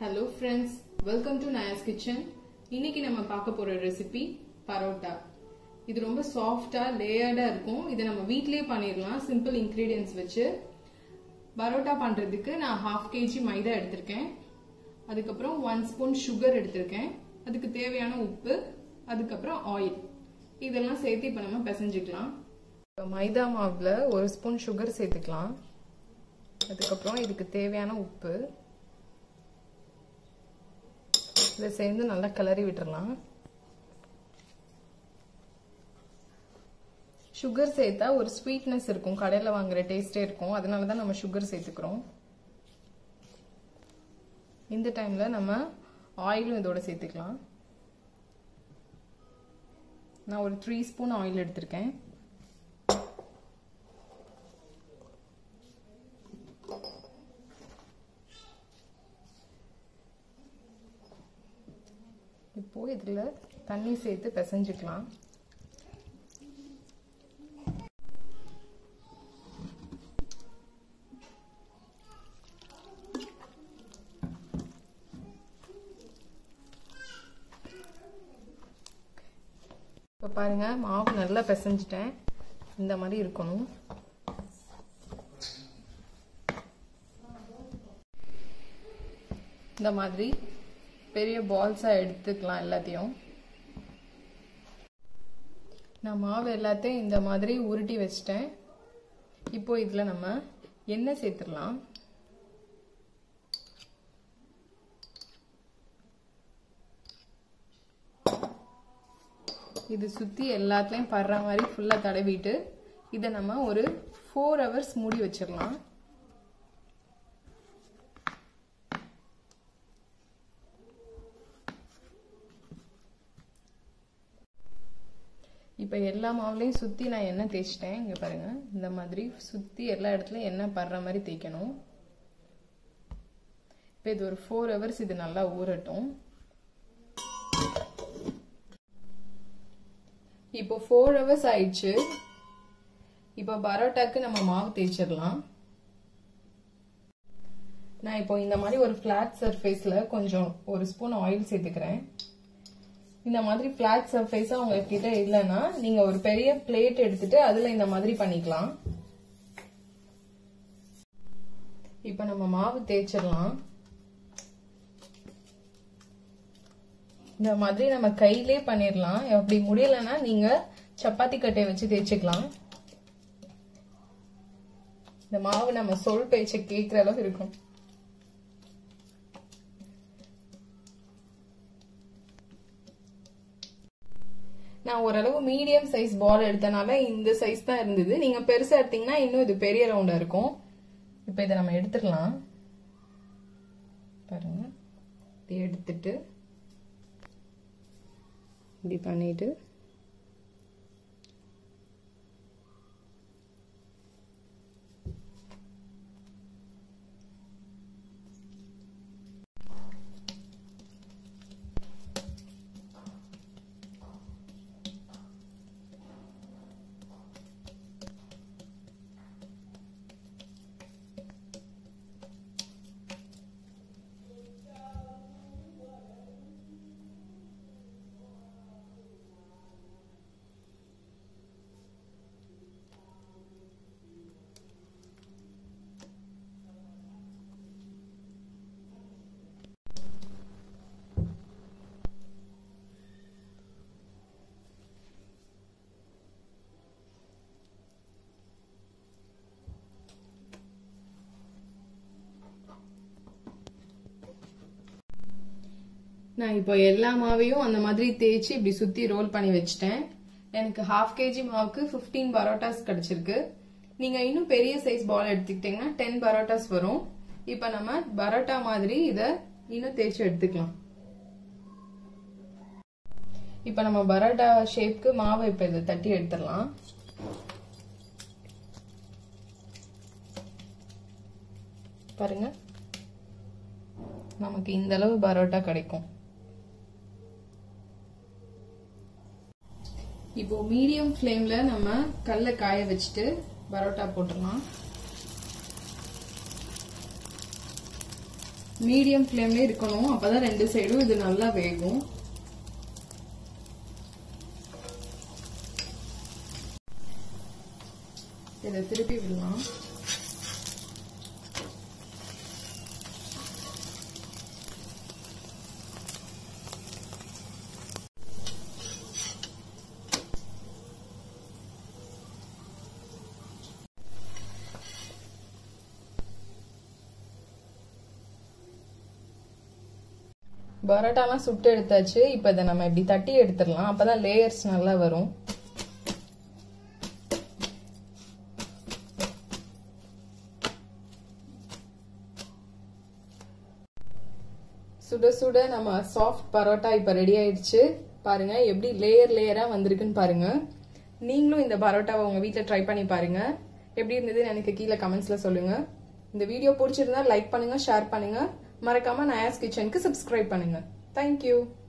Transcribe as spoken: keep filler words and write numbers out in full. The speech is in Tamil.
Hello friends, welcome to Naya's Kitchen. இன்னைக்கு நம்ம பார்க்க போற ரெசிபி பரோட்டா. இது ரொம்ப சாஃப்ட்டா லேயர்டா இருக்கும். இத நம்ம வீட்லயே பண்ணிரலாம் சிம்பிள் இன்கிரிடியன்ட்ஸ் வச்சு. பரோட்டா பண்றதுக்கு நான் half kg மைதா எடுத்துர்க்கேன். அதுக்கு அப்புறம் one spoon sugar எடுத்துர்க்கேன். அதுக்கு தேவையான உப்பு, அதுக்கு அப்புறம் oil. இதெல்லாம் சேர்த்து இப்ப நம்ம பிசைஞ்சிக்கலாம். மைதா மாவுல ஒரு ஸ்பூன் sugar சேர்த்துக்கலாம். அதுக்கு அப்புறம் இதுக்கு தேவையான உப்பு இத சேர்ந்து நல்லா கிளறி விட்டுறலாம். sugar சேர்த்தா ஒரு ஸ்வீட்னஸ் இருக்கும், கடையில வாங்குற டேஸ்டே இருக்கும். அதனால தான் நம்ம sugar சேர்த்துக்கிறோம். இந்த டைம்ல நம்ம ஆயிலும் இதோட சேர்த்துக்கலாம். நான் ஒரு three ஸ்பூன் ஆயில் எடுத்துர்க்கேன். இப்போ இதுல தண்ணி சேர்த்து பிசைஞ்சிக்கலாம். இப்போ பாருங்க, மாவு நல்லா பிசைஞ்சிட்டேன். இந்த மாதிரி இருக்கணும். இந்த மாதிரி பெரிய பால்ஸா எடுத்துக்கலாம் எல்லாத்தையும். நான் மாவு எல்லாத்தையும் இந்த மாதிரி உருட்டி வச்சிட்டேன். இப்போ இதுல நம்ம எண்ணெய் சேர்த்துடலாம். இது சுத்தி எல்லாத்தையும் படுற மாதிரி ஃபுல்லா தடவிட்டு இதை நம்ம ஒரு four hours மூடி வச்சிடலாம். இப்போ எல்லா மாவுலையும் சுத்தி நான் எண்ணெய் தேய்ச்சிட்டேன். இங்க பாருங்க, இந்த மாதிரி சுத்தி எல்லா இடத்துலயும் எண்ணெய் படுற மாதிரி தேய்க்கணும். இப்போ இது ஒரு four hours இது நல்லா ஊறட்டும். இப்போ four hours ஆயிடுச்சு. இப்போ பரோட்டாக்கு நம்ம மாவு தேய்ச்சிடலாம். நான் இப்போ இந்த மாதிரி ஒரு ஃபிளாட் சர்ஃபேஸ்ல கொஞ்சம் ஒரு ஸ்பூன் ஆயில் சேர்த்துக்கிறேன். இந்த மாதிரி ஃபிளாட் சர்ஃபேஸா உங்ககிட்ட இல்லைன்னா நீங்க ஒரு பெரிய பிளேட் எடுத்துட்டு அதுல இந்த மாதிரி பண்ணிக்கலாம். இப்ப நம்ம மாவு தேய்ச்சிடலாம். இந்த மாதிரி நம்ம கையிலே பண்ணிடலாம். அப்படி முடியலன்னா நீங்க சப்பாத்தி கட்டையை வச்சு தேய்ச்சிக்கலாம். இந்த மாவு நம்ம சொல் பேச்ச கேட்கிற அளவு இருக்கும். நான் ஓரளவு மீடியம் சைஸ் பால் எடுத்தனால இந்த சைஸ் தான் இருந்தது. நீங்க பெருசா எடுத்தீங்கன்னா இன்னும் இது பெரிய ரவுண்டா இருக்கும். இப்ப இதை நம்ம எடுத்துடலாம். பாருங்க, இதை எடுத்துட்டு இப்படி பண்ணிட்டு நான் இப்போ எல்லா மாவையும் அந்த மாதிரி தேய்ச்சி இப்படி சுத்தி ரோல் பண்ணி வச்சிட்டேன். எனக்கு half kg மாவுக்கு fifteen பரோட்டாஸ் கிடைச்சிருக்கு. நீங்க இன்னும் பெரிய சைஸ் பால் எடுத்துக்கிட்டீங்கன்னா ten பரோட்டாஸ் வரும். இப்ப நம்ம பரோட்டா மாதிரி இத இன்னும் தேய்ச்சி எடுத்துக்கலாம். இப்ப நம்ம பரோட்டா ஷேப்க்கு மாவை இப்ப இதை தட்டி எடுத்துடலாம். பாருங்க, நமக்கு இந்த அளவு பரோட்டா கிடைக்கும். இப்போ மீடியம் ஃப்ளேம்ல நம்ம கல்ல காய வச்சுட்டு பரோட்டா போட்டுடலாம். மீடியம் ஃப்ளேம்ல இருக்கணும், அப்பதான் ரெண்டு சைடும் இது நல்லா வேகும். இதை திருப்பி விடலாம். பரோட்டாலாம் சுட்டு எடுத்தாச்சு. இப்ப இதை நம்ம இப்படி தட்டி எடுத்துடலாம், அப்பதான் லேயர்ஸ் நல்லா வரும். சுட சுட நம்ம சாஃப்ட் பரோட்டா இப்ப ரெடி ஆயிடுச்சு. பாருங்க எப்படி லேயர் லேயரா வந்திருக்குன்னு பாருங்க. நீங்களும் இந்த பரோட்டாவை உங்க வீட்டுல ட்ரை பண்ணி பாருங்க. எப்படி இருந்ததுன்னு எனக்கு கீழே கமெண்ட்ஸ்ல சொல்லுங்க. இந்த வீடியோ பிடிச்சிருந்தா லைக் பண்ணுங்க, ஷேர் பண்ணுங்க. மறக்காம நயாஸ் கிச்சனுக்கு சப்ஸ்கிரைப் பண்ணுங்க. தேங்க்யூ.